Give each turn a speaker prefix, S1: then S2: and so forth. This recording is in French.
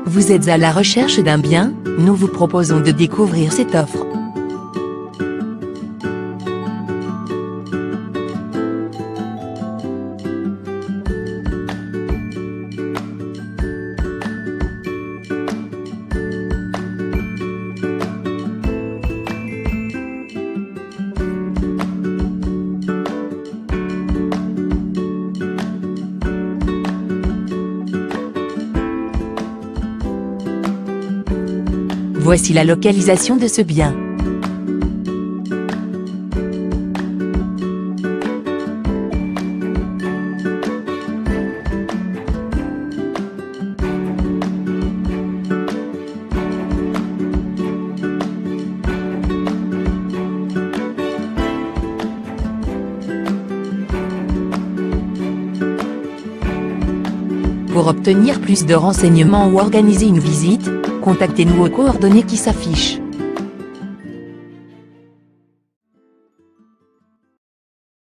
S1: Vous êtes à la recherche d'un bien? Nous vous proposons de découvrir cette offre. Voici la localisation de ce bien. Pour obtenir plus de renseignements ou organiser une visite, contactez-nous aux coordonnées qui s'affichent.